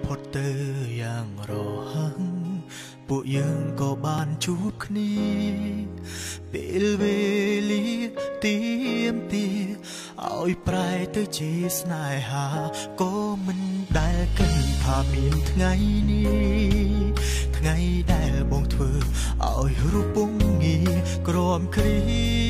ផុតទៅយ៉ាងរហ័សពួកយើងក៏បានជួបគ្នាពេលវេលាទៀមទាឲ្យប្រែទៅជាស្នេហាក៏មិនដែលគិតថាមានថ្ងៃនេះថ្ងៃដែលបងធ្វើឲ្យរូបពងងារក្រំគ្រា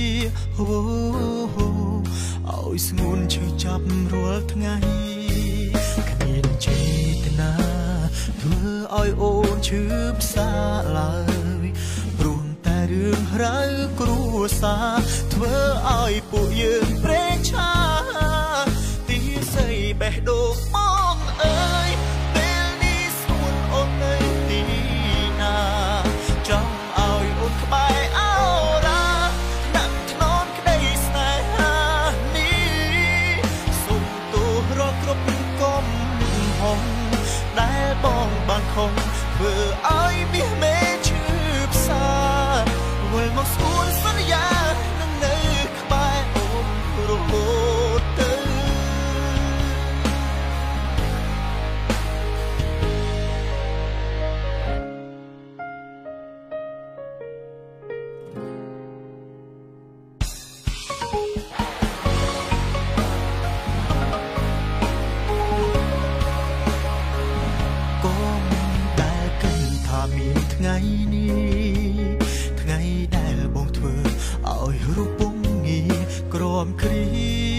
ឲ្យស្ងួនឈឺចាប់រាល់ថ្ងៃគ្មានចេតនាធ្វើឲ្យអូនឈឺផ្សាឡើយព្រោះតែរឿងរ៉ាវគ្រួសារធ្វើឲ្យពួកយើងប្រេឆាទីស័យបេះដូងបងអើយពេលនេះស្ងួនអូននៅទីណាចង់ឲ្យអូនក្បែរអោរាណាក់ធ្នមក្តីស្នេហានេះសូមទោសរកគ្រប់កំហុសដែលបងបានខំធ្វើឲ្យមាសមេឈឺផ្សាវិលមកស្គួនសន្យានឹងនៅក្បែរអូនរហូតទៅមានថ្ងៃនេះថ្ងៃដែលបងធ្វើឲ្យរូបពងងារក្រំគ្រា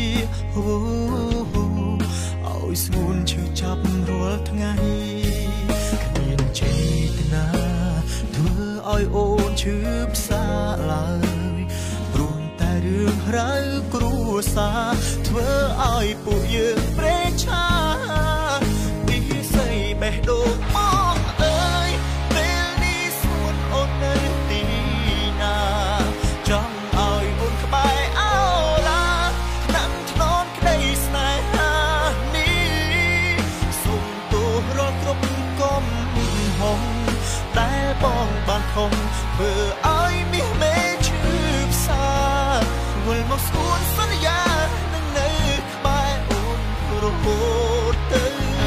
ឲ្យស្ងួនឈឺចាប់រាល់ថ្ងៃគ្មានចេតនាធ្វើឲ្យអូនឈឺផ្សាឡើយព្រោះតែរឿងរ៉ាវគ្រួសារធ្វើឲ្យពួកយើងប្រេឆាទីស័យបេះដូងបងអើយអូននៅទីណាចង់ឲ្យអូនក្បែរអោរាណាក់ធ្នមក្តីស្នេហានេះសូមទោសរកគ្រប់កំហុសដែលបងបានខំធ្វើឲ្យមាសមេឈឺផ្សាវិលមកស្គួនសន្យានឹងនៅក្បែរអូនរហូតទៅ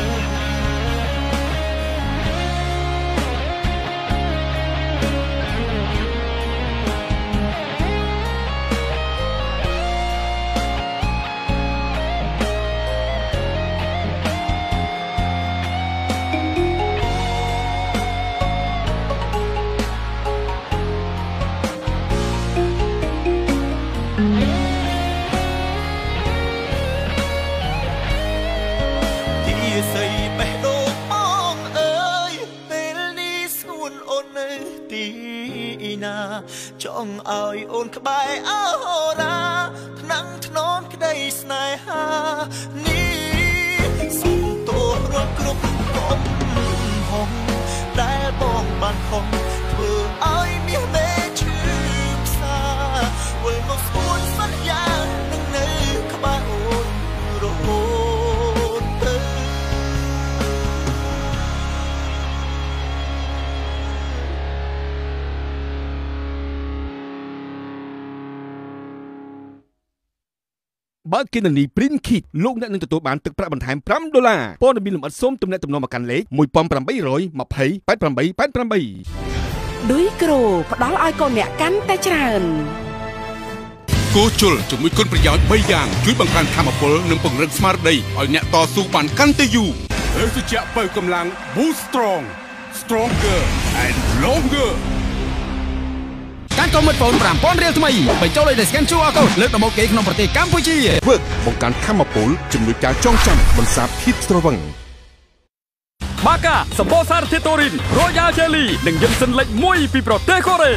ចង់ឲ្យអូនក្បែរអោរាថ្នាំងធ្នមក្តីស្នេហានេះសូមទោសរកគ្រប់កំហុសដែលបងបានខំធ្វើឲ្យមាសមេឈឺផ្សាវិលមកស្គួនសន្យានឹងនៅក្បែរអូនរហូតទៅបើគណនី Print Kit លោកអ្នកនឹងទទួលបានទឹកប្រាក់បន្ថែម$5ព័ត៌មានលម្អិតសូមទំនាក់ទំនងមកកាន់លេខ1800 20 8888 ឌុយក្រូផ្ដល់ឲ្យកូនអ្នកកាន់តែច្រើនគោជុលជាមួយគុណប្រយោជន៍3យ៉ាងជួយបង្កើនថាមពលនិងពង្រឹងស្មារតីឲ្យអ្នកតស៊ូបានកាន់តែយូរហើយសុជៈបើកម្លាំង Boost Strong Stronger and Longer ការកុំមិត្តហ្វូន5000រៀលថ្មីបញ្ចូលឲ្យតែ scan QR code លើកដំបូងគេក្នុងប្រទេសកម្ពុជាធ្វើបង្កើនថាមពលជំនួយការចងចាំបន្សាបភាពស្រវឹងបាកាសម្បូរសារធាតុតូរីន Royal Jelly និងយឹមសិនលេខ1ពីប្រទេសកូរ៉េ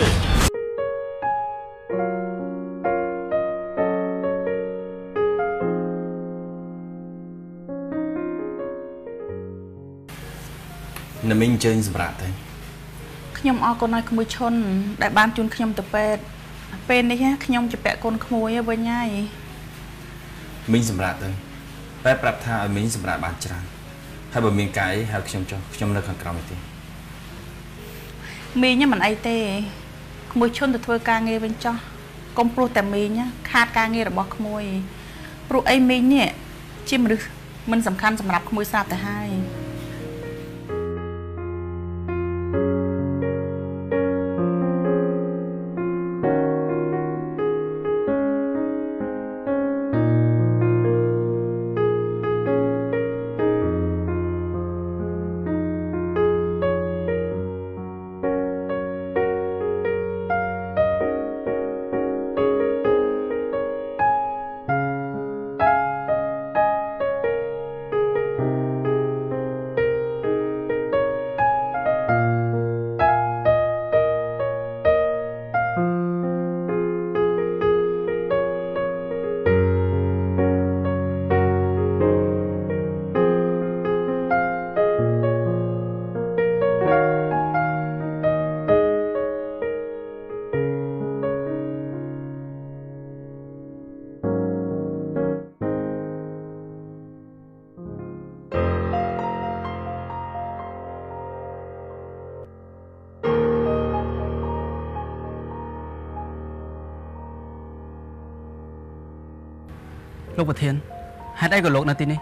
ណាមីងជើញសម្រាប់ទៅខ្ញុំអរគុណឲ្យក្មួយឈុនដែលបានជូនខ្ញុំទៅពេទ្យពេលនេះខ្ញុំជពាក់កូនក្មួយវិញហើយមីងសម្រាប់ទៅតែប្រាប់ថាឲ្យមីងសម្រាប់បានច្រើនហើយបើមានកាយហៅខ្ញុំចុះខ្ញុំនៅខាងក្រោមនេះទេមីងមិនអីទេក្មួយឈុនទៅធ្វើការងារវិញចុះកុំព្រោះតែមីងខាតការងាររបស់ក្មួយព្រោះអីមីងនេះជាមនុស្សមិនសំខាន់សម្រាប់ក្មួយស្រាប់ទៅហើយលោកប្រធានហេតុអីក៏លោកនៅទីនេះ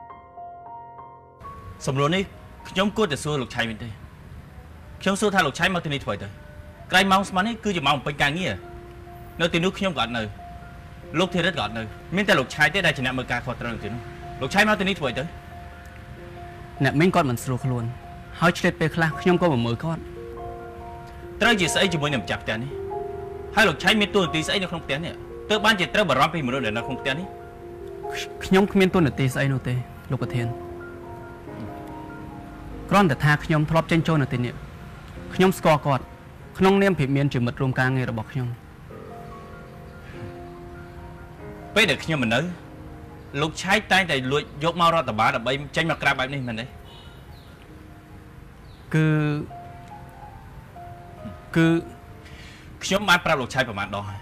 សំណួរនេះខ្ញុំគួរតែសួរលោកឆៃវិញទេខ្ញុំសួរថាលោកឆៃមកទីនេះធ្វើទៅក្រែងម៉ោងស្មាននេះគឺជាម៉ោងពេញការងារនៅទីនោះខ្ញុំក៏អត់នៅលោកធីរិតក៏អត់នៅមានតែលោកឆៃទេដែលជាអ្នកមើលការខុសត្រូវនៅទីនោះលោកឆៃមកទីនេះធ្វើទៅអ្នកមីងគាត់មិនស្រួលខ្លួនហើយឆ្លៀតពេលខ្លះខ្ញុំក៏មកមើលគាត់ត្រូវជាស្អីជាមួយនឹងម្ចាស់ផ្ទះនេះហើយលោកឆៃមានតួនាទីស្អីនៅក្នុងផ្ទះនេះទើបបានជាត្រូវបារម្ភពីមនុស្សដែលនៅក្នុងផ្ទះនេះខ្ញុំគ្មានតួនាទីស្អីនោះទេលោកប្រធានគ្រាន់តែថាខ្ញុំធ្លាប់ចេញចូលនៅទីនេះខ្ញុំស្គាល់គាត់ក្នុងនាមភិមានជាមិត្តរួមការងាររបស់ខ្ញុំពេលដែលខ្ញុំមិននៅលោកឆៃតែងតែលួចយកមករដ្ឋបាលដើម្បីចេញមកក្រៅបែបនេះមែនទេគឺខ្ញុំបានប្រាប់លោកឆៃប្រហែលដងហើយ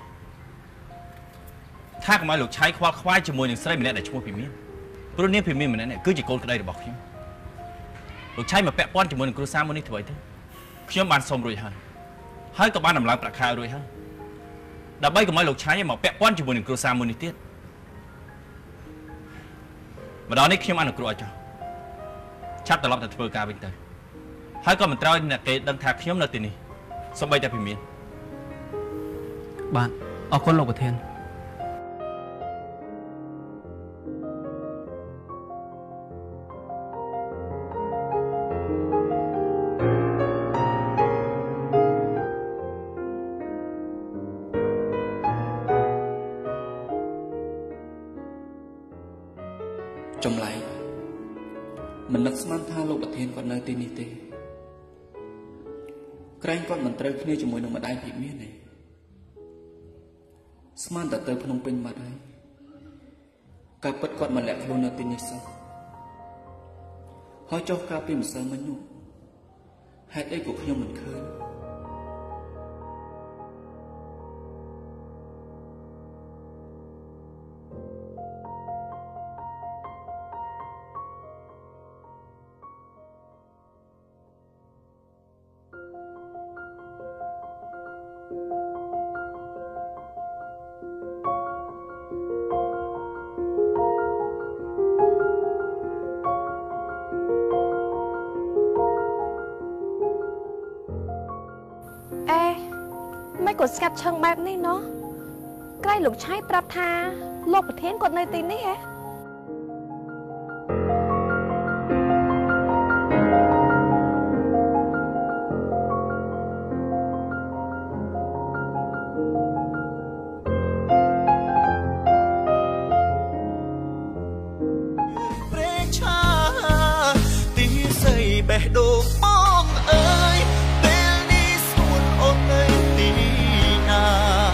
ថាកុំឲ្យលោកឆៃខ្វល់ខ្វាយជាមួយនឹងស្រីម្នាក់ដែលឈ្មោះភិមានព្រោះនាងភិមានម្នាក់នេះគឺជាកូនក្តីរបស់ខ្ញុំលោកឆៃមកពាក់ព័ន្ធជាមួយនឹងគ្រួសារមួយនេះធ្វើអីទៅខ្ញុំបានសុំរួចហើយក៏បានដំឡើងប្រាក់ខែរួចហើយដើម្បីកុំឲ្យលោកឆៃមកពាក់ព័ន្ធជាមួយនឹងគ្រួសារមួយនេះទៀតម្ដងនេះខ្ញុំអនុគ្រោះឲ្យចុះឆាប់ត្រឡប់ទៅធ្វើការវិញទៅហើយក៏មិនត្រូវអ្នកគេដឹងថាខ្ញុំនៅទីនេះសូម្បីតែភិមានបាទអរគុណលោកប្រធានចម្លែកមិននឹកស្មានថាលោកប្រធានគាត់នៅទីនេះទេក្រែងគាត់មិនត្រូវគ្នាជាមួយនឹងម្ដាយភិមានទេស្មានតែទៅភ្នំពេញបាត់ហើយការពិតគាត់មិនលាក់ខ្លួននៅទីនេះសោះហើយចុះការពីម្សិលមិញនោះហេតុអីក៏ខ្ញុំមិនឃើញគាត់ស្ងាត់ឈឹងបែបនេះណោះក្រែងលោកឆៃប្រាប់ថាលោកប្រធានគាត់នៅទីនេះហ៎ព្រែកឆាទីស័យបេះដូងបងអើយពេលនេះស្រួលអូននៅទីណា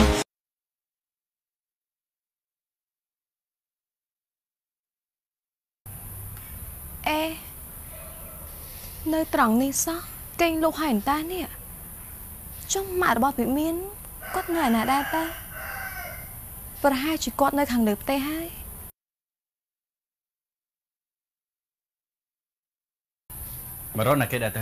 អេនៅត្រង់នេះសោះកេងលុះហើយអន្តានេះចុះម៉ាក់របស់ភិមានគាត់នៅឯណាដែរតាប្រហែលជាគាត់នៅខាងលើផ្ទះហើយមករត់ណាគេដែរទៅ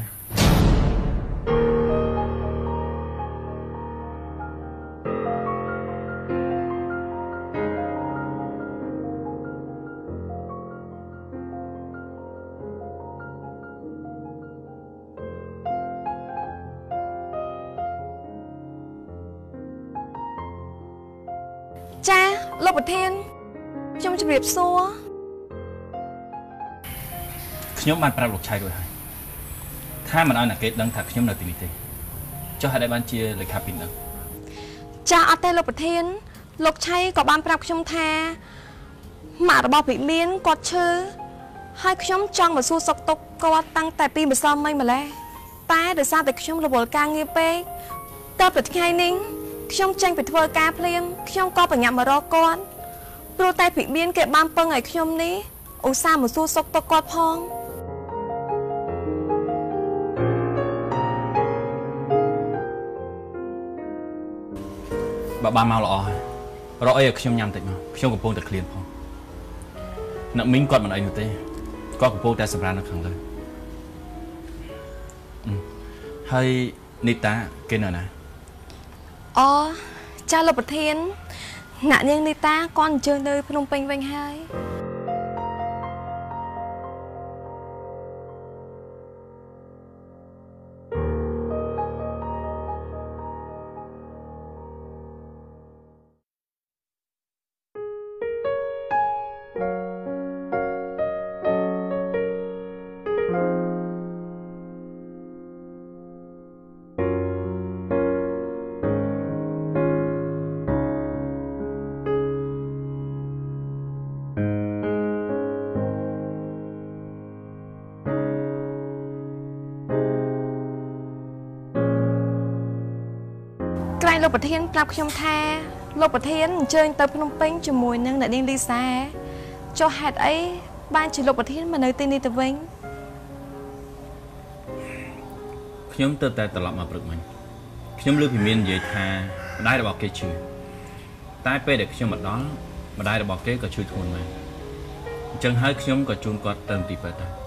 ចាលោកប្រធានខ្ញុំជម្រាបសួរខ្ញុំបានប្រាប់លោកឆៃរួចហើយថាមិនឲ្យអ្នកគេដឹងថាខ្ញុំនៅទីនេះទេចុះហេតុអីបានជាលេខាពីនឹងចាអត់ទេលោកប្រធានលោកឆៃក៏បានប្រាប់ខ្ញុំថាម៉ាក់របស់ភិមានគាត់ឈឺហើយខ្ញុំចង់មកសួរសុខទុក្ខគាត់តាំងតែពីម្សិលមិញម្លេះតែដោយសារតែខ្ញុំរវល់ការងារពេកតើពីថ្ងៃនេះខ្ញុំចេញទៅធ្វើការភ្លាមខ្ញុំក៏ប្រញាប់មករកគាត់ព្រោះតែភិមានគេបានពឹងឲ្យខ្ញុំនេះឧស្សាហ៍មកសួរសុខទុក្ខគាត់ផងបើបានមកល្អហើយរកអីឲ្យខ្ញុំញ៉ាំតិចមកខ្ញុំកំពុងតែឃ្លានផងអ្នកមីងគាត់មិនអីនោះទេគាត់កំពុងតែសម្រាននៅខាងលើហើយនីតាគេនៅណាអូចាលោកប្រធានអ្នកនាងនីតាគាត់អញ្ជើញទៅភ្នំពេញវិញហើយ លោកប្រធានប្រាប់ខ្ញុំថាលោកប្រធានអញ្ជើញទៅភ្នំពេញជាមួយនឹងអ្នកនាងលីសាចុះហេតុអីបានជាលោកប្រធានមកនៅទីនេះទៅវិញខ្ញុំទៅតែត្រឡប់មកព្រឹកមិញខ្ញុំលើពីមាននិយាយថាម្ដាយរបស់គេឈឺតែពេលដែលខ្ញុំមកដល់ម្ដាយរបស់គេក៏ឈឺធ្ងន់មែនអញ្ចឹងហើយខ្ញុំក៏ជូនគាត់ទៅទីពេទ្យដែរ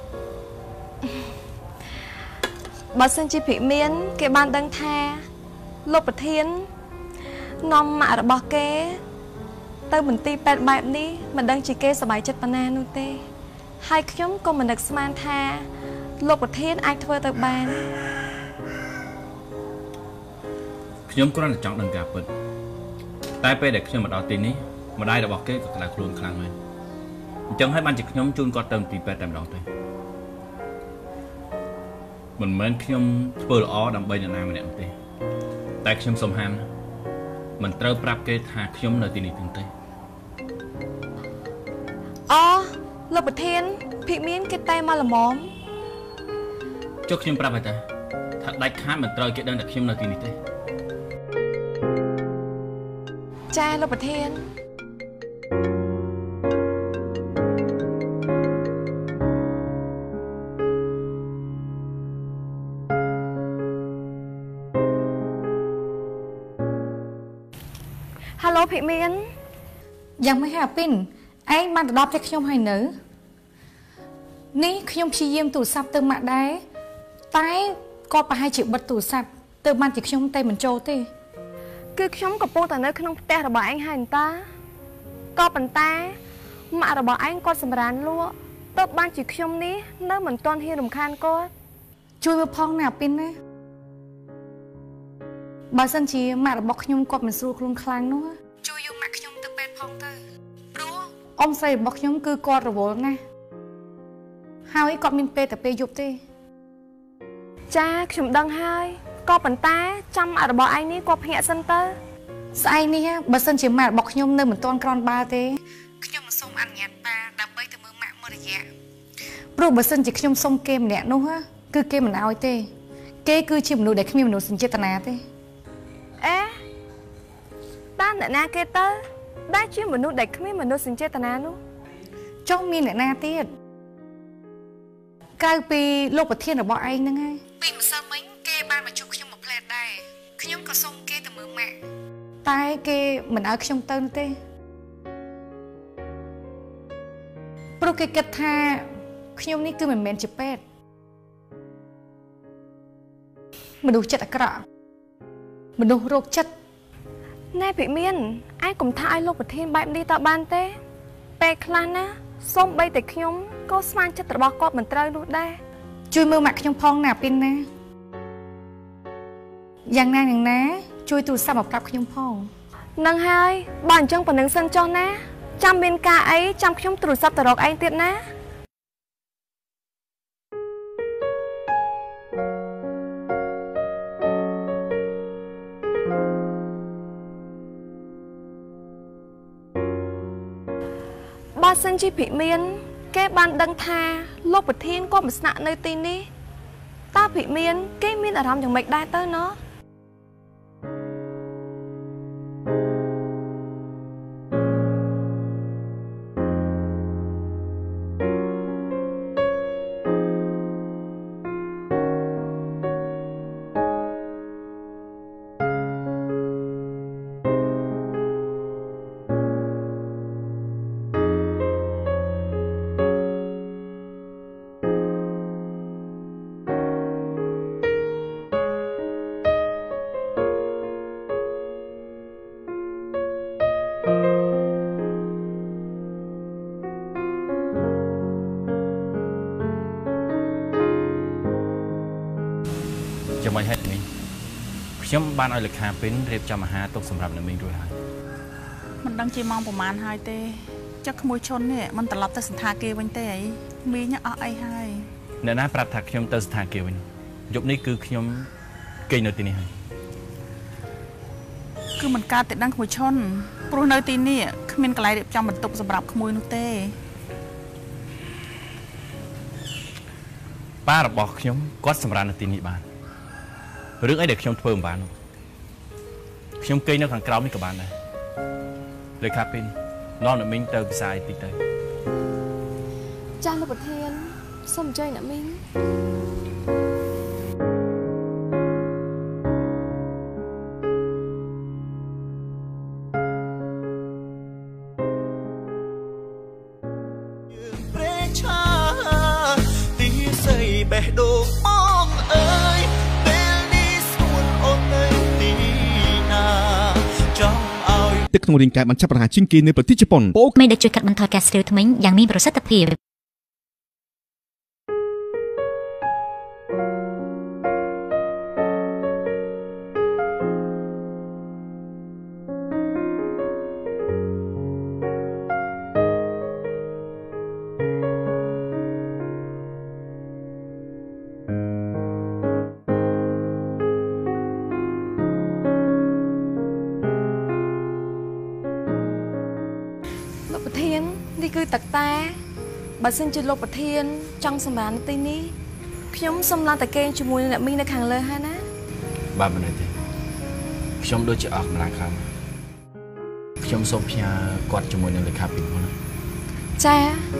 បើសិនជាភិមានគេបានដឹងថាលោកប្រធាននាំម៉ាក់របស់គេទៅមន្ទីរពេទ្យបែបនេះមិនដឹងជាគេសប្បាយចិត្តប៉ុណ្ណានោះទេហើយខ្ញុំក៏មិននឹកស្មានថាលោកប្រធានអាចធ្វើទៅបានខ្ញុំគ្រាន់តែចង់ដឹងការពិតតែពេលដែលខ្ញុំមកដល់ទីនេះម្ដាយរបស់គេក៏ក្តៅខ្លួនខ្លាំងមែនអញ្ចឹងហើយបានជាខ្ញុំជូនគាត់ទៅមន្ទីរពេទ្យតែម្ដងទៅមិនមែនខ្ញុំធ្វើល្អដើម្បីអ្នកណាម្នាក់ទេតែខ្ញុំសុំហាមមិនត្រូវប្រាប់គេថាខ្ញុំនៅទីនេះទេអូលោកប្រធានភិមានគេតែមកល្មមចុះខ្ញុំប្រាប់ឲ្យតាថាដាច់ខាតមិនត្រូវគេដឹងថាខ្ញុំនៅទីនេះទេចាលោកប្រធានហៅឡូភិមានយ៉ាងម៉េចហើយអាពីនឯងបានទៅដល់ផ្ទះខ្ញុំហើយនៅនេះខ្ញុំព្យាយាមទូរស័ព្ទទៅម៉ាក់ដែរតែគាត់ប្រហែលជាបិទទូរស័ព្ទទៅបានជាខ្ញុំតែមិនចូលទេគឺខ្ញុំកំពុងតែនៅក្នុងផ្ទះរបស់ឯងហើយតាក៏ប៉ុន្តែម៉ាក់របស់ឯងគាត់សម្រានលក់ទៅបានជាខ្ញុំនេះនៅមិនទាន់ហ៊ានរំខានគាត់ជួយមើលផងណាអាពីនណាបើសិនជាម៉ាក់របស់ខ្ញុំគាត់មិនស្រួលខ្លួនខ្លាំងនោះជួយយកម៉ាក់ខ្ញុំទៅពេទ្យផងទៅព្រោះអ៊ំស្រីរបស់ខ្ញុំគឺគាត់រវល់ណាស់ហើយគាត់មានពេលតែពេលយប់ទេចាខ្ញុំដឹងហើយក៏ប៉ុន្តែចាំម៉ាក់របស់ឯងនេះគាត់ភ្ញាក់សិនទៅស្អែកនេះបើសិនជាម៉ាក់របស់ខ្ញុំនៅមិនទាន់ក្រនបាល់ទេខ្ញុំមិនសូមអនុញ្ញាតប៉ាដើម្បីទៅមើលម៉ាក់មួយរយៈព្រោះបើសិនជាខ្ញុំសុំគេម្នាក់នោះគឺគេមិនអោយទេគេគឺជាមនុស្សដែលគ្មានមនោសញ្ចេតនាទេអេតាមអ្នកណាគេទៅដែលជាមនុស្សដែលគ្មានមនោសញ្ចេតនានោះចុះមានអ្នកណាទៀតក្រៅពីលោកប្រធានរបស់ឯងហ្នឹងហើយពីម្សិលមិញគេបានមកជួបខ្ញុំមួយផ្លែតដែរខ្ញុំក៏សុំគេទៅមើលម៉ាក់តែគេមិនឲ្យខ្ញុំទៅនោះទេព្រោះគេគិតថាខ្ញុំនេះគឺមិនមែនជាពេទ្យមនុស្សចិត្តអាក្រក់មនុស្សរោគចិត្តណែភិមានឯងកុំថាឲ្យលោកប្រធានបែបនេះតើបានទេពេលខ្លះណាសូមបីតែខ្ញុំក៏ស្មានចិត្តរបស់គាត់មិនត្រូវនោះដែរជួយមើលម៉ាក់ខ្ញុំផងណាពីណាយ៉ាងណាជួយទូរស័ព្ទមកប្រាប់ខ្ញុំផងនឹងហើយបើអញ្ចឹងប៉ុណ្្នឹងសិនចុះណាចាំមានការអីចាំខ្ញុំទូរស័ព្ទទៅរកឯងទៀតណាបើសិនជាភិមានគេបានដឹងថាលោកប្រធានគាត់មកស្នាក់នៅទីនេះតើភិមានគេមានអារម្មណ៍យ៉ាងម៉េចដែរទៅណោះចាំមិនហេតុនេះខ្ញុំបានឲ្យលេខាពេញរៀបចំអាហារទុកសម្រាប់អ្នកមីងរួចហើយមិនដឹងជាម៉ោងប្រហែលហើយទេចុះក្មួយឈុននេះមិនត្រឡប់ទៅសន្តាគារវិញទេអីមីងអស់អីហើយអ្នកណាប្រាប់ថាខ្ញុំទៅសន្តាគារវិញយប់នេះគឺខ្ញុំគេងនៅទីនេះហើយគឺមិនកើតតែដឹងក្មួយឈុនព្រោះនៅទីនេះគ្មានកន្លែងរៀបចំបន្ទប់សម្រាប់ក្មួយនោះទេប៉ារបស់ខ្ញុំគាត់សម្រាប់នៅទីនេះបានរឿងអីដែលខ្ញុំធ្វើមិនបានខ្ញុំគេងនៅខាងក្រោមនេះក៏បានដែរលេខាពេញនាំអ្នកមីងទៅពិសាយតិចទៅចាស់លោកប្រធានសូមអញ្ជើញអ្នកមីងព្រែឆាទីស័យបេះដូងអងអើយពេលនេះស្រួលអូននៅទីណាចង់ឲ្យទឹកក្នុងរាងកាយបានចាប់ប្រហារជាងគេនៅប្រទេសជប៉ុនពោមេដែលជួយកាត់បន្ថយការស្រាវធ្មេញយ៉ាងមានប្រសិទ្ធភាពនេះគឺទឹកតាបើសិនជាលោកប្រធានចង់សម្រាប់នៅទីនេះខ្ញុំសូមឡើងតែគេងជាមួយអ្នកមីងនៅខាងលើហើយណាបាទមិនទេខ្ញុំដូចជាអស់កម្លាំងខ្លាំងខ្ញុំសូមផ្ញើគាត់ជាមួយនឹងលេខាពេញផងចា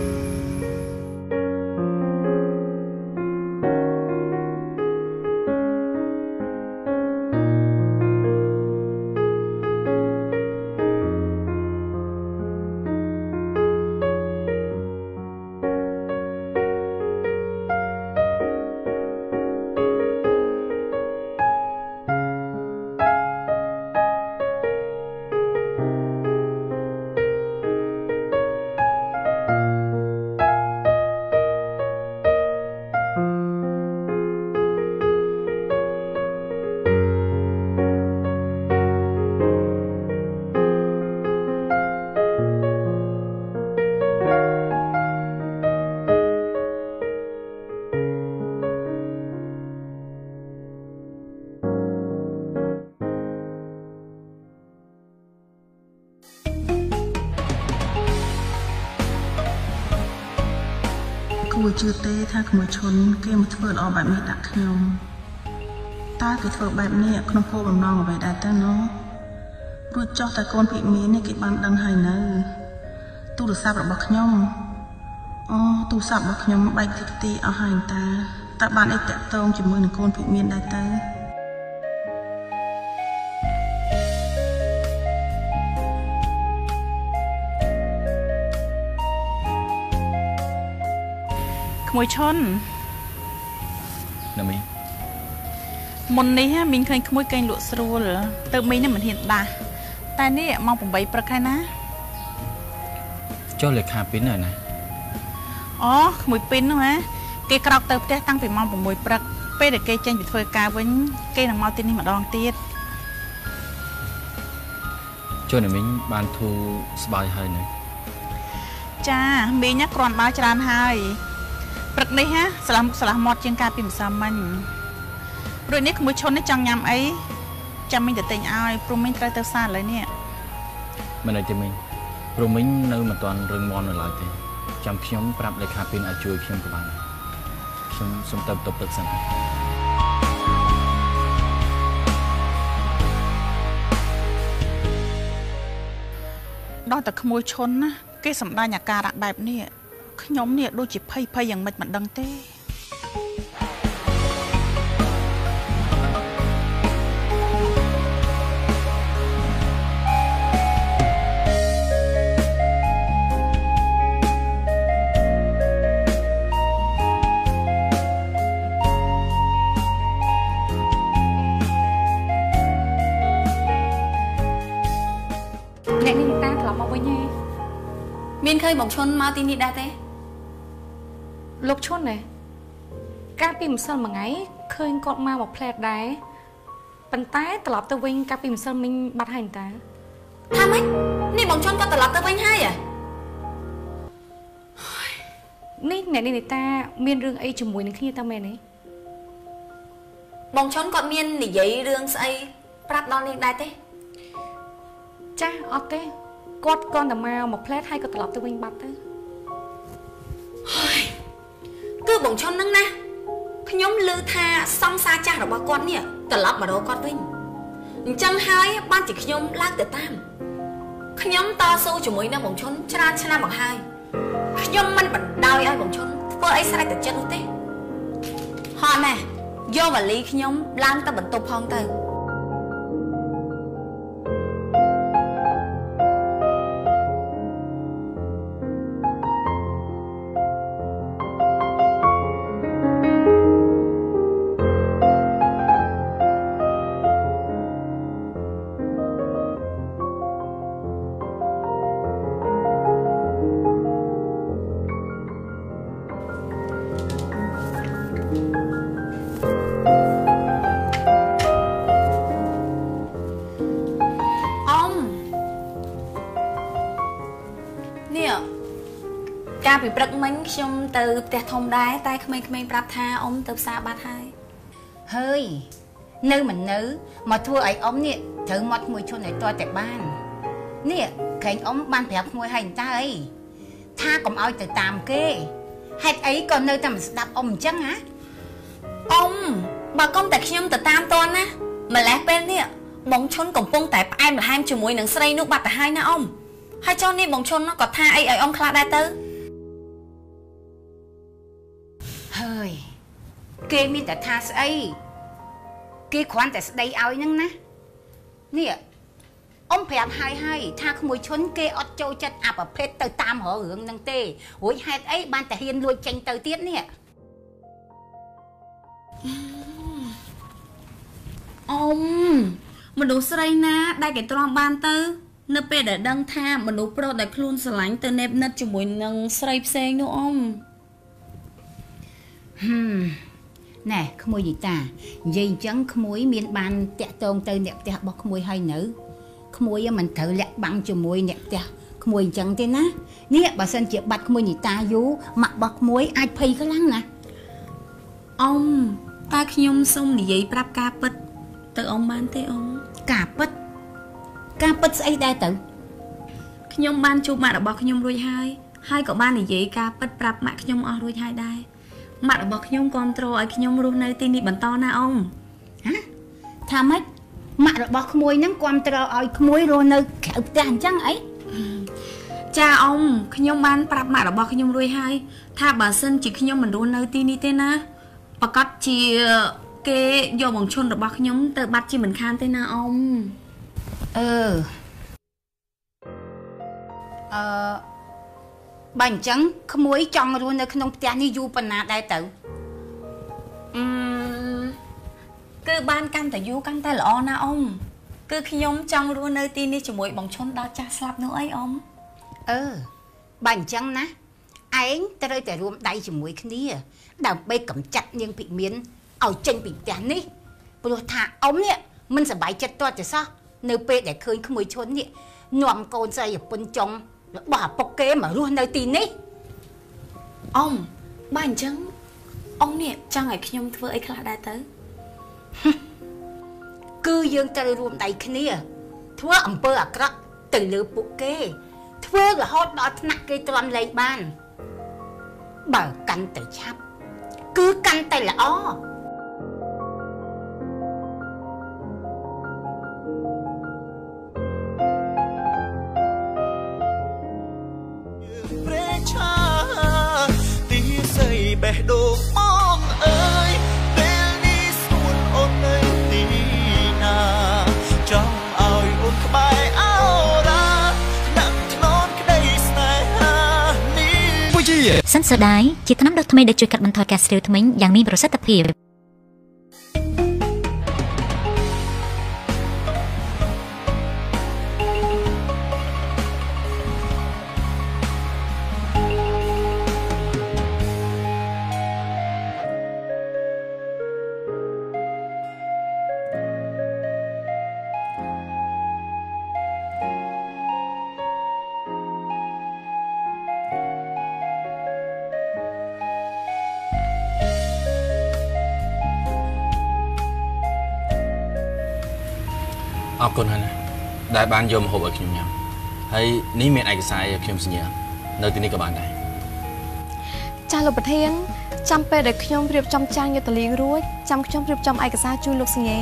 គួរជឿទេថាក្មួយឈុនគេមកធ្វើល្អបែបនេះដាក់ខ្ញុំតើគេធ្វើបែបនេះក្នុងគោលបំណងអ្វីដែរទៅណោះរួចចោះតែកូនភិមាននេះគេបានដឹងហើយនៅទូរស័ព្ទរបស់ខ្ញុំទូរស័ព្ទរបស់ខ្ញុំបែកទីអស់ហើយតាតើបានអីតាក់ទងជាមួយនឹងកូនភិមានដែរទៅក្មួយឈុនណាមីមុននេះមីងឃើញក្មួយកេងលក់ស្រួលទៅមីងនេះមិនហ៊ានដាស់តែនេះម៉ោង8ព្រឹកហើយណាចុះលេខាពីនហើយណាអូក្មួយពីននោះហ៎គេក្រោកទៅផ្ទះតាំងពីម៉ោង6ព្រឹកពេលដែលគេចេញពីធ្វើការវិញគេនឹងមកទីនេះម្ដងទៀតចុះណាមីងបានធូរស្បើយហើយណាចាមីងគ្រាន់បើច្រើនហើយព្រឹកនេះហ៎ស្លាស់មុខស្លាស់មាត់ជាងការពីម្សិលមិញព្រោះនេះក្មួយឈុននេះចង់ញ៉ាំអីចាំមីងទៅទិញឲ្យព្រោះមីងត្រូវទៅផ្សារឥឡូវនេះមិនអីទេមីងព្រោះមីងនៅមិនទាន់រឹងមាំនៅឡើយទេចាំខ្ញុំប្រាប់លេខាពីនឲ្យជួយខ្ញុំក៏បានខ្ញុំសុំទៅបន្ទប់ទឹកសិនដល់តែក្មួយឈុនណាគេសម្ដែងអាការៈបែបនេះខ្ញុំនេះដូចជាភ័យយ៉ាងម៉េចមិនដឹងទេអ្នកនេះតាត្រឡប់មកវិញហើយមានឃើញបងឈុនមកទីនេះដែរទេលោកឈុនទេកាលពីម្សិលមួយថ្ងៃឃើញគាត់មកផ្លែតដែរប៉ុន្តែត្រឡប់ទៅវិញកាលពីម្សិលមិញបាត់ហើយតាថាម៉េចនេះបងឈុនគាត់ត្រឡប់ទៅវិញហើយនេះអ្នកនេះតាមានរឿងអីជាមួយនឹងគ្នាតាមែនទេបងឈុនគាត់មាននិយាយរឿងស្អីប្រាប់ដល់នាងដែរទេចាអត់ទេគាត់គ្រាន់តែមកផ្លែតហើយក៏ត្រឡប់ទៅវិញបាត់ទៅគឺបងឈុនហ្នឹងណាខ្ញុំឮថាសង្សារចាស់របស់គាត់នេះត្រឡប់មករកគាត់វិញអញ្ចឹងហើយបានជាខ្ញុំឡើងទៅតាមខ្ញុំតស៊ូជាមួយនឹងបងឈុនច្រើនឆ្នាំមកហើយខ្ញុំមិនបណ្ដោយឲ្យបងឈុនធ្វើអីស្រេចតែចិត្តនោះទេហត់ណាស់យកវ៉ាលីខ្ញុំឡើងទៅបន្ទប់ផងទៅពីព្រឹកមិញខ្ញុំទៅផ្ទះធំដែរតែក្មេងៗប្រាប់ថាអ៊ំទៅផ្សារបាត់ហើយហើយនៅមិននៅមកធ្វើឲ្យអ៊ំនេះត្រូវមាត់មួយឈុនឲ្យតតែបាននេះក្រែងអ៊ំបានប្រាប់ក្មួយឲ្យតើអីថាកុំឲ្យទៅតាមគេហេតុអីក៏នៅតែមិនស្ដាប់អ៊ំអញ្ចឹងហ៎អ៊ំបើកុំតែខ្ញុំទៅតាមតន់ណាម្លេះពេលនេះបងឈុនកំពុងតែផ្អែមល្ហែមជាមួយនឹងស្រីនោះបាត់ទៅហើយណាអ៊ំហើយចុះនេះបងឈុនក៏ថាអីឲ្យអ៊ំខ្លះដែរទៅហើយគេមានតែថាស្អីគេគ្រាន់តែស្ដីឲ្យហ្នឹងណានេះអ៊ំប្រាប់ហើយថាក្មួយឈុនគេអត់ចូលចិត្តអាប្រភេទទៅតាមរករឿងហ្នឹងទេរួចហេតុអីបានតែហ៊ានលួចចេញទៅទៀតនេះអ៊ំមនុស្សស្រីណាដែលគេទ្រាំបានទៅនៅពេលដែលដឹងថាមនុស្សប្រុសដែលខ្លួនស្រឡាញ់ទៅណេបនិតជាមួយនឹងស្រីផ្សេងនោះអ៊ំណែក្មួយយីតានិយាយអញ្ចឹងក្មួយមានបានតាក់ទងទៅអ្នកផ្ទះរបស់ក្មួយហើយនៅក្មួយមិនត្រូវលាក់បាំងជាមួយអ្នកផ្ទះក្មួយអញ្ចឹងទេណានេះបើសិនជាបាត់ក្មួយយីតាយូរម៉ាក់របស់ក្មួយអាចភ័យខ្លាំងណាអ៊ំតែខ្ញុំសុំនិយាយប្រាប់ការពិតទៅអ៊ំបានទេអ៊ំការពិតស្អីដែរទៅខ្ញុំបានជួបម៉ាក់របស់ខ្ញុំរួចហើយក៏បាននិយាយការពិតប្រាប់ម៉ាក់ខ្ញុំអស់រួចហើយដែរម៉ាក់របស់ខ្ញុំគ្រប់គ្រងឲ្យខ្ញុំរស់នៅទីនេះបន្តណាអ៊ំហ៎ថាម៉េចម៉ាក់របស់ក្មួយហ្នឹងគ្រប់គ្រងឲ្យក្មួយរស់នៅក្រៅផ្ទះអញ្ចឹងអីចាអ៊ំខ្ញុំបានប្រាប់ម៉ាក់របស់ខ្ញុំរួចហើយថាបើសិនជាខ្ញុំមិនរស់នៅទីនេះទេណាប្រកាសជាគេយកបងឈុនរបស់ខ្ញុំទៅបាត់ជាមិនខានទេណាអ៊ំបើអញ្ចឹងក្មួយចង់រស់នៅក្នុងផ្ទះនេះយូរប៉ុណ្ណាដែរទៅគឺបានកាន់តែយូរកាន់តែល្អណាអ៊ំគឺខ្ញុំចង់រស់នៅទីនេះជាមួយបងឈុនដល់ចាស់ស្លាប់នោះអីអ៊ំបើអញ្ចឹងណាឯងត្រូវតែរួមដៃជាមួយគ្នាដើម្បីកម្ចាត់នាងពិមានឲ្យចេញពីផ្ទះនេះព្រោះថាអ៊ំនេះមិនសប្បាយចិត្តទាល់តែសោះនៅពេលដែលឃើញក្មួយឈុននេះនាំកូនស្រីប្រពន្ធចុងរបស់ឪពុកគេមករស់នៅទីនេះអ៊ំបើអញ្ចឹងអ៊ំនេះចង់ឲ្យខ្ញុំធ្វើអីខ្លះដែរទៅគឺយើងត្រូវរួមដៃគ្នាធ្វើអំពើអាក្រក់ទៅលើពួកគេធ្វើរហូតដល់ថ្នាក់គេទ្រាំលែងបានបើកាន់តែឆាប់គឺកាន់តែល្អបេះដូងបងអើយពេលនេះស្រួលអូននៅទីណាចង់ឲ្យអូនក្បែរអោរ៉ាណាក់ធ្ននក្តីស្នេហានេះពុជីសិនសដាយជាថ្នាំដុសធ្មេញដែលជួយកាត់បន្ថយការស្រាវធ្មេញយ៉ាងមានប្រសិទ្ធភាពអរគុណហើយណាដែលបានយកម្ហូបឲ្យខ្ញុំញ៉ាំហើយនេះមានឯកសារឲ្យខ្ញុំសញ្ញានៅទីនេះក៏បានដែរចាស់លោកប្រធានចាំពេលដែលខ្ញុំរៀបចំចានយកទៅលាងរួចចាំខ្ញុំរៀបចំឯកសារជូនលោកសញ្ញា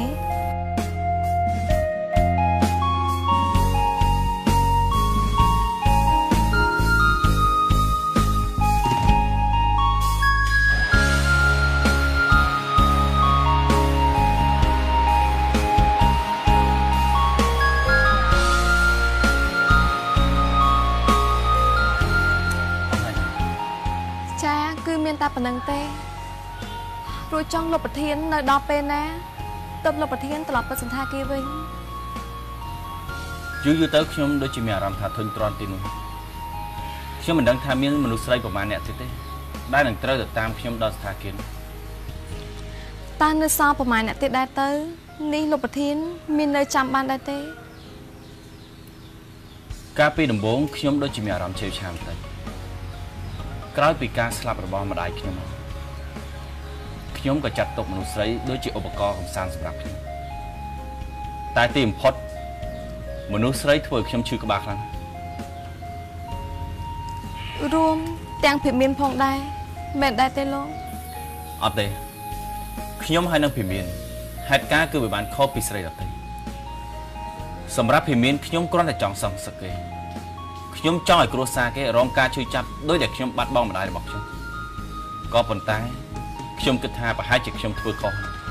តែប៉ុណ្្នឹងទេរួចចង់លោកប្រធាននៅដល់ពេលណាទើបលោកប្រធានត្រឡប់ទៅសន្តាគារវិញយូរទៅខ្ញុំដូចជាមានអារម្មណ៍ថាធុញទ្រាន់ទីនោះខ្ញុំមិនដឹងថាមានមនុស្សស្រីប្រមាណអ្នកទៀតទេដែលនឹងត្រូវទៅតាមខ្ញុំដល់សន្តាគារតើនៅសល់ប្រមាណអ្នកទៀតដែរទៅនេះលោកប្រធានមាននៅចាំបានដែរទេកាលពីដំបូងខ្ញុំដូចជាមានអារម្មណ៍ឆេវឆាវទៅក្រោយពីការស្លាប់របស់ម្ដាយខ្ញុំក៏ចាត់ទុកមនុស្សស្រីដូចជាឧបករណ៍កម្សាន្តសម្រាប់ខ្ញុំតែទីបំផុតមនុស្សស្រីធ្វើឲ្យខ្ញុំឈឺក្បាលខ្លាំងរួមទាំងភិមានផងដែរមែនដែរទេលោកអត់ទេខ្ញុំហើយនឹងភិមានហេតុការគឺវាបានខុសពីស្រីដទៃសម្រាប់ភិមានខ្ញុំគ្រាន់តែចង់សង្សឹកគេខ្ញុំចង់ឲ្យគ្រួសារគេរងការជួយចាប់ដោយតែខ្ញុំបាត់បង់ម្ដាយរបស់ខ្ញុំក៏ប៉ុន្តែខ្ញុំគិតថាប្រហែលជាខ្ញុំធ្វើខុស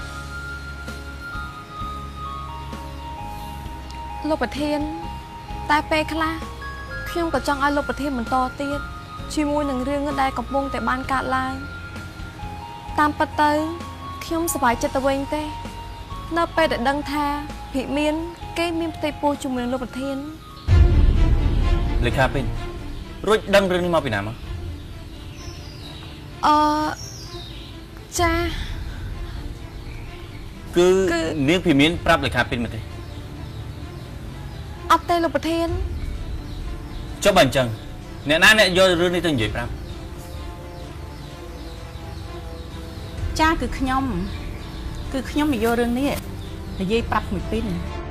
លោកប្រធានតែពេលខ្លះខ្ញុំក៏ចង់ឲ្យលោកប្រធានបន្តទៀតជាមួយនឹងរឿងដែលកំពុងតែបានកើតឡើងតាមពិតទៅខ្ញុំសប្បាយចិត្តទៅវិញទេនៅពេលដែលដឹងថាភិមានគេមានផ្ទៃពោះជាមួយនឹងលោកប្រធានលេខាពេញរួចដឹងរឿងនេះមកពីណាមកចាគឺនាងភិមានប្រាប់លេខាពេញមកទេអត់ទេលោកប្រធានចុះបើអញ្ចឹងអ្នកណាអ្នកយករឿងនេះទៅនិយាយប្រាប់ចាគឺខ្ញុំនិយាយរឿងនេះនិយាយប្រាប់មួយពីន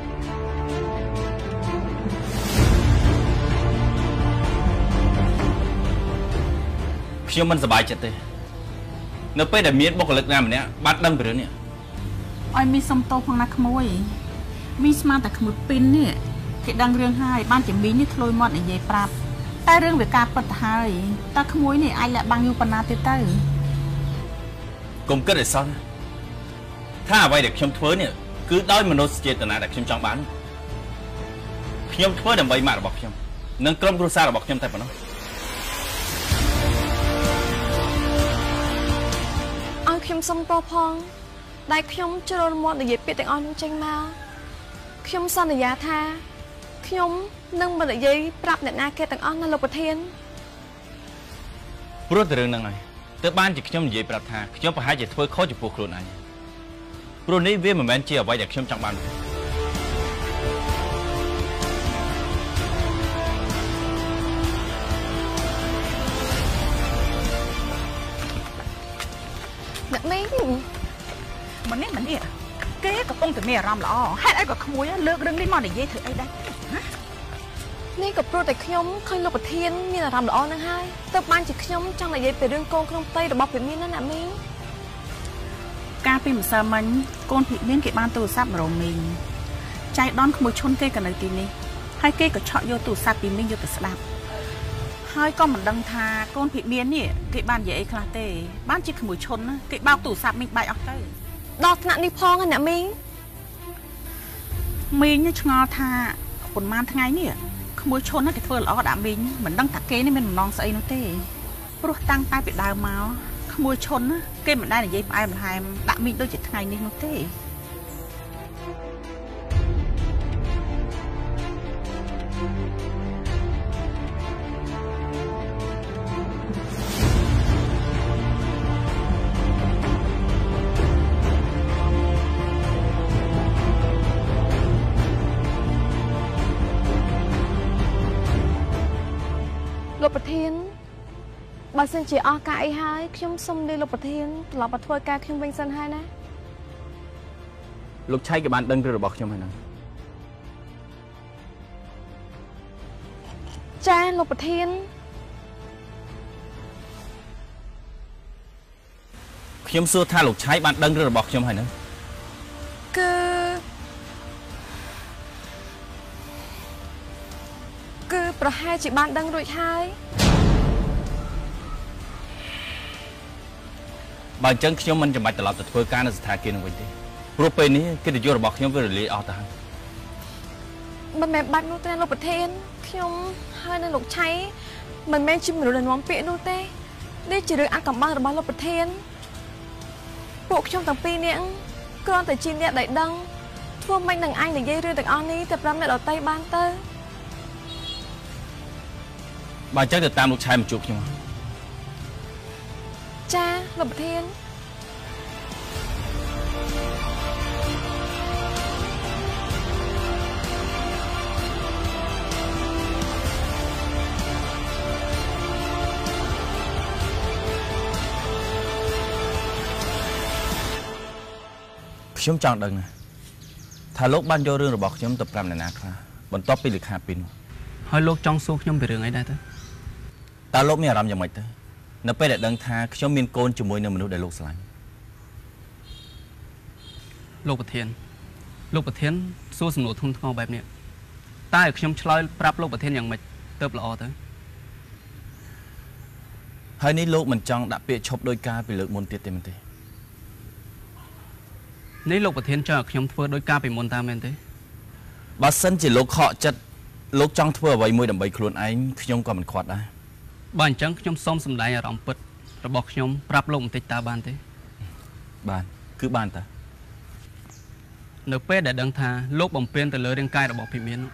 ខ្ញុំមិនសប្បាយចិត្តទេនៅពេលដែលមានបុគ្គលិកណាម្នាក់បានដឹងពីរឿងនេះឲ្យមីសុំទោសផងណាក្មួយមីស្មានតែក្មួយពីននេះគេដឹងរឿងហើយបានជាមីនេះធ្លុយមាត់និយាយប្រាប់តែរឿងវាការពិតទៅហើយតើក្មួយនេះអាចលាក់បាំងយូរប៉ុណ្ណាទៀតទៅកុំគិតឲ្យសោះថាអ្វីដែលខ្ញុំធ្វើនេះគឺដោយមនោសញ្ចេតនាដែលខ្ញុំចង់បានខ្ញុំធ្វើដើម្បីម៉ាក់របស់ខ្ញុំនិងក្រុមគ្រួសាររបស់ខ្ញុំតែប៉ុណ្ណោះឲ្យខ្ញុំសុំទោសផងដែលខ្ញុំជ្រុលមាត់និយាយពាក្យទាំងអស់នោះចេញមកខ្ញុំសន្យាថាខ្ញុំនឹងមិននិយាយប្រាប់អ្នកណាគេទាំងអស់ណាលោកប្រធានព្រោះតែរឿងហ្នឹងហើយទើបបានជាខ្ញុំនិយាយប្រាប់ថាខ្ញុំប្រហែលជាធ្វើខុសចំពោះខ្លួនឯងព្រោះនេះវាមិនមែនជាអ្វីដែលខ្ញុំចង់បានទេអ្នកមីងម្នាក់គេកំពុងតែមានអារម្មណ៍ល្អហេតុអីក៏ក្មួយលើករឿងនេះមកនិយាយធ្វើអីដែរនេះក៏ព្រោះតែខ្ញុំឃើញលោកប្រធានមានអារម្មណ៍ល្អនឹងហើយទើបបានជាខ្ញុំចង់និយាយពីរឿងកូនក្នុងផ្ទៃរបស់ភិមានណាអ្នកមីងកាលពីម្សិលមិញកូនភិមានគេបានទូរស័ព្ទមករកមីងចៃដនក្មួយឈុនគេក៏នៅទីនេះហើយគេក៏ឆក់យកទូរស័ព្ទពីមីងយកទៅស្ដាប់ហើយក៏មិនដឹងថាកូនភិមាននេះគេបាននិយាយអីខ្លះទេបានជាក្មួយឈុនគេបោកទូរស័ព្ទមីងបែកអស់ទៅដល់ថ្នាក់នេះផងអ្នកមីងឆ្ងល់ថាប៉ុន្មានថ្ងៃនេះក្មួយឈុនគេធ្វើល្អដាក់មីងមិនដឹងថាគេនេះមានបំណងស្អីនោះទេព្រោះតាំងតែពីដើមមកក្មួយឈុនគេមិនដែលនិយាយផ្អែមល្ហែមដាក់មីងដូចជាថ្ងៃនេះនោះទេលោកប្រធានបើសិនជាអស់ការអីហើយខ្ញុំសូមលាលោកប្រធានត្រឡប់មកធ្វើការខ្ញុំវិញសិនហើយណាលោកឆៃក៏បានដឹងរឿងរបស់ខ្ញុំហើយហ្នឹងចាលោកប្រធានខ្ញុំសួរថាលោកឆៃបានដឹងរឿងរបស់ខ្ញុំហើយហ្នឹងគឺប្រហែលជាបានដឹងរួចហើយបើអញ្ចឹងខ្ញុំមិនចាំបាច់ត្រឡប់ទៅធ្វើការនៅស្ថានភាពនោះវិញទេព្រោះពេលនេះកិត្តិយសរបស់ខ្ញុំវារលាយអស់ទៅហើយមិនមែនបាច់នោះទេលោកប្រធានខ្ញុំហើយនៅលោកឆៃមិនមែនជាមនុស្សដែលនាំពាក្យនោះទេនេះជារឿងអាកំបាំងរបស់លោកប្រធានពួកខ្ញុំទាំងពីរនាក់គ្រាន់តែជាអ្នកដែលដឹងធ្វើមិននឹងឯងនិយាយរឿងទាំងអស់នេះតែប្រាប់អ្នកដទៃបានទៅបើអញ្ចឹងទៅតាមលោកឆៃមកជួបខ្ញុំចាលោកប្រធានខ្ញុំចង់ដឹងណាថាលោកបានយករឿងរបស់ខ្ញុំទៅប្រាប់អ្នកណាខ្លះបន្ទាប់ពីលិខិតពីនោះហើយលោកចង់សួរខ្ញុំពីរឿងអីដែរទៅតើលោកមានអារម្មណ៍យ៉ាងម៉េចទៅនៅពេលដែលដឹងថាខ្ញុំមានកូនជាមួយនឹងមនុស្សដែលលោកស្រឡាញ់លោកប្រធានសួរសំណួរធ្ងន់ធ្ងរបែបនេះតើឲ្យខ្ញុំឆ្លើយប្រាប់លោកប្រធានយ៉ាងម៉េចទៅល្អទៅហើយនេះលោកមិនចង់ដាក់ពាក្យឈប់ដោយការពីលើកមុនទៀតទេមែនទេនេះលោកប្រធានចង់ឲ្យខ្ញុំធ្វើដោយការពីមុនតាមមែនទេបើសិនជាលោកខកចិត្តលោកចង់ធ្វើអ្វីមួយដើម្បីខ្លួនឯងខ្ញុំក៏មិនខ្វាត់ដែរបើអញ្ចឹងខ្ញុំសូមសម្ដែងអារម្មណ៍ពិតរបស់ខ្ញុំប្រាប់លោកបន្តិចតើបានទេបានគឺបានតើនៅពេលដែលដឹងថាលោកបំពេញទៅលើរាងកាយរបស់ភីមាន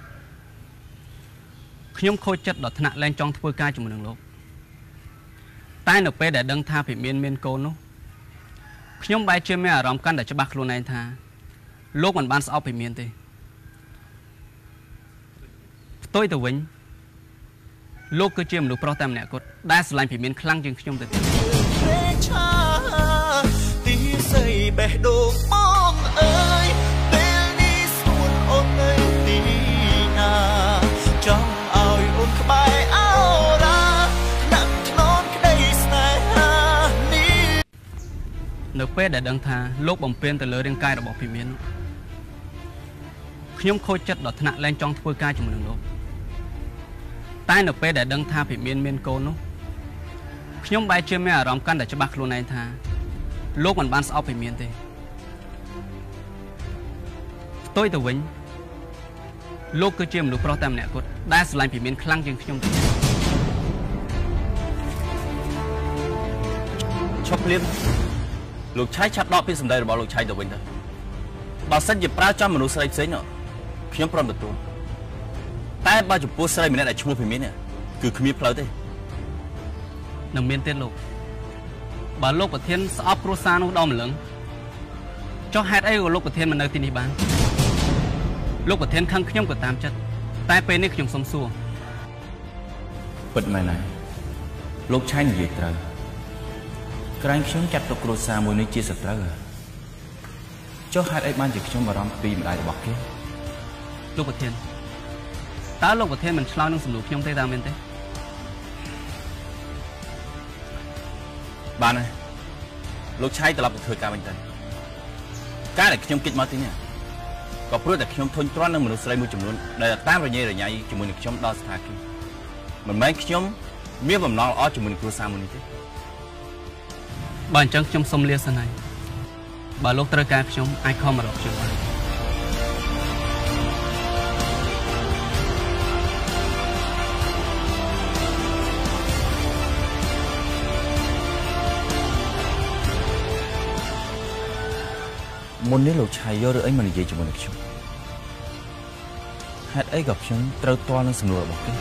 ខ្ញុំខូចចិត្តដល់ថ្នាក់លែងចង់ធ្វើការជាមួយនឹងលោកតែនៅពេលដែលដឹងថាភីមានកូននោះខ្ញុំបែរជាមានអារម្មណ៍កាន់តែច្បាស់ខ្លួនឯងថាលោកមិនបានស្អប់ភីមានទេផ្ទុយទៅវិញលោកគឺជាមនុស្សប្រុសតែម្នាក់គត់ដែលស្រឡាញ់ភីមានខ្លាំងជាងខ្ញុំទៅទៀតទីស័យបេះដូងបងអើយពេលនេះស្រួលអូននៅទីណាចង់ឲ្យអូនក្បែរអោរ៉ាថ្នាក់ថ្នមក្តីស្នេហានេះនៅពេលដែលដឹងថាលោកបំពេញទៅលើរាងកាយរបស់ភីមានខ្ញុំខូចចិត្តដល់ថ្នាក់លែងចង់ធ្វើការជាមួយនឹងលោកតែនៅពេលដែលដឹងថាភីមានកូននោះខ្ញុំបែរជាមានអារម្មណ៍កាន់តែច្បាស់ខ្លួនឯងថាលោកមិនបានស្អប់ភីមានទេផ្ទុយទៅវិញលោកគឺជាមនុស្សប្រុសតែម្នាក់គត់ដែលស្រឡាញ់ភីមានខ្លាំងជាងខ្ញុំទៅឈប់ភ្លាមលោកឆៃឆាប់ដកពីសម្ដីរបស់លោកឆៃទៅវិញទៅបើសិនជាប្រើចំមនុស្សស្រីផ្សេងខ្ញុំព្រមទទួលតែបើចំពោះស្រីម្នាក់ដែលឈ្មោះភីមានគឺគ្មានផ្លូវទេនឹងមានទៀតលោកបើលោកប្រធានស្អប់គ្រួសារនោះដល់ម្លឹងចុះហេតុអីក៏លោកប្រធានមិននៅទីនេះបានលោកប្រធានខឹងខ្ញុំក៏តាមចិត្តតែពេលនេះខ្ញុំសុំសួរពិតមែនហើយលោកឆៃនិយាយត្រូវក្រែងខ្ញុំចាត់ទុកគ្រួសារមួយនេះជាសត្រូវចុះហេតុអីបានជាខ្ញុំបារម្ភពីម្ដាយរបស់គេលោកប្រធានតើលោកប្រធានមិនឆ្លើយនឹងសំណួរខ្ញុំទេតើមែនទេបានហើយលោកឆៃត្រឡប់ទៅធ្វើការវិញទៅការដែលខ្ញុំគិតមកទីនេះក៏ព្រោះតែខ្ញុំធុញទ្រាន់នឹងមនុស្សស្រីមួយចំនួនដែលតាមរញ៉េរញ៉ៃជាមួយនឹងខ្ញុំដល់ស្ថានភាពមិនមែនខ្ញុំមានបំណងល្អជាមួយនឹងគ្រួសារមួយនេះទេបើអញ្ចឹងខ្ញុំសុំលាសិនហើយបើលោកត្រូវការខ្ញុំអាចខំមករកខ្ញុំបានមុននេះលោកឆៃយករឿងអីមកនិយាយជាមួយនឹងខ្ញុំហេតុអីក៏ខ្ញុំត្រូវទាល់នឹងសំណួររបស់គេ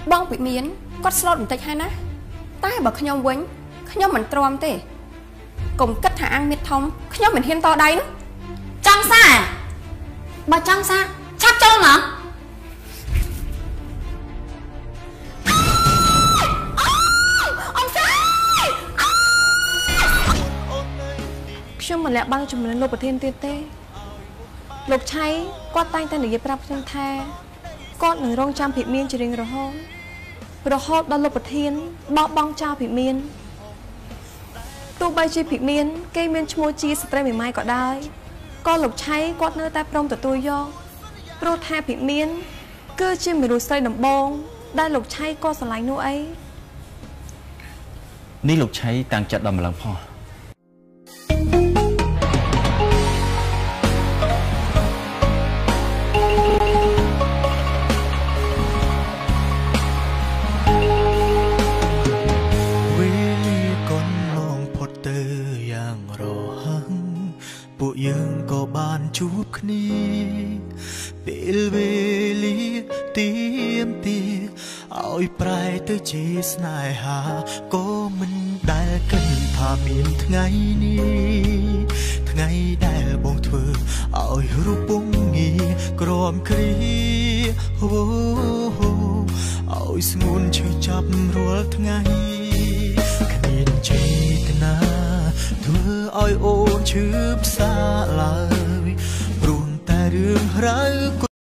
បងពិមានគាត់ស្លូតបន្តិចហើយណាតែបើខ្ញុំវិញខ្ញុំមិនទ្រាំទេកុំគិតថាអាំងមៀតធំខ្ញុំមិនហ៊ានតដៃនោះចង់សាបើចង់សាឆាប់ចូលមកខ្ញុំមិនលាក់បាំងជំនឿលោកប្រធានទៀតទេលោកឆៃគាត់តែងតែនិយាយប្រាប់ខ្ញុំថាគាត់នឹងរងចាំភិមានជារៀងរហូតដល់លោកប្រធានបោះបង់ចោលភិមានទោះបីជាភិមានគេមានឈ្មោះជាស្ត្រីមេម៉ាយក៏ដោយក៏លោកឆៃគាត់នៅតែព្រមទទួលយកព្រោះថាភិមានគឺជាមនុស្សស្រីដំបងដែលលោកឆៃក៏ស្រឡាញ់នោះអីនេះលោកឆៃតាំងចិត្តដល់ម្លឹងផងពួកយើងក៏បានជួបគ្នាពេលវេលាទៀមទាឲ្យប្រែទៅជាស្នេហាក៏មិនដែលគិតថាមានថ្ងៃនេះថ្ងៃដែលបងធ្វើឲ្យរូបពងងារក្រំគ្រាឲ្យស្ងួនឈឺចាប់រាល់ថ្ងៃគ្មានចេតនាធ្វើឲ្យអូនឈឺផ្សាឡើយព្រោះតែរឿងរ៉ាវ